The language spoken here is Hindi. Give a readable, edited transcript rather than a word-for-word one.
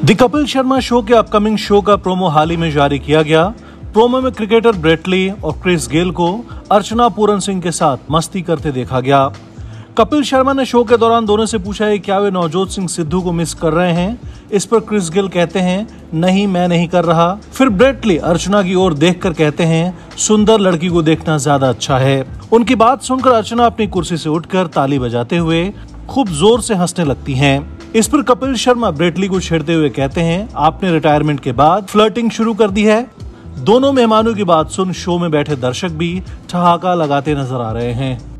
द कपिल शर्मा शो के अपकमिंग शो का प्रोमो हाल ही में जारी किया गया। प्रोमो में क्रिकेटर ब्रेट ली और क्रिस गेल को अर्चना पूरन सिंह के साथ मस्ती करते देखा गया। कपिल शर्मा ने शो के दौरान दोनों से पूछा है क्या वे नवजोत सिंह सिद्धू को मिस कर रहे हैं। इस पर क्रिस गेल कहते हैं नहीं, मैं नहीं कर रहा। फिर ब्रेट ली अर्चना की ओर देखकर कहते हैं सुंदर लड़की को देखना ज्यादा अच्छा है। उनकी बात सुनकर अर्चना अपनी कुर्सी से उठकर ताली बजाते हुए खूब जोर से हंसने लगती हैं। इस पर कपिल शर्मा ब्रेट ली को छेड़ते हुए कहते हैं आपने रिटायरमेंट के बाद फ्लर्टिंग शुरू कर दी है। दोनों मेहमानों की बात सुन शो में बैठे दर्शक भी ठहाका लगाते नजर आ रहे हैं।